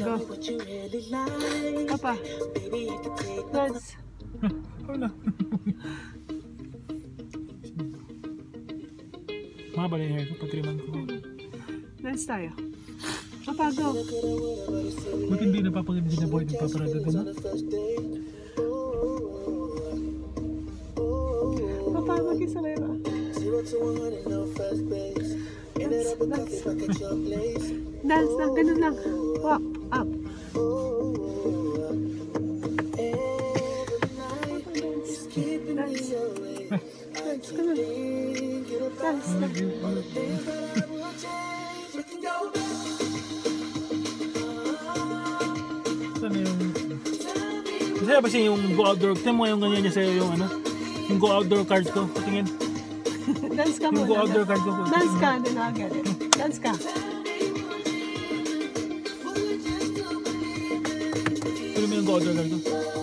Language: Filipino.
Go. Papa. Dance. Wala. Mahaba na yung hair ko, pagkriman ko. Dance tayo. Papa, go. Ba't hindi napapaganda na boy ng paparada mo? Papa, mag-isabay ba? Dance, dance. Dance lang, ganun lang. Walk, up. Dance. Dance, ganun. Dance, dance. Saan yung... Masaya ba siya yung go outdoor? Tignan mo yung ganyan niya sa'yo yung ano? Yung go outdoor card ko. Patingin. Dance ka Yung go muna. outdoor card ko. Dance ka, then I'll get it. Dance ka. Tignan mo yung go outdoor card ko.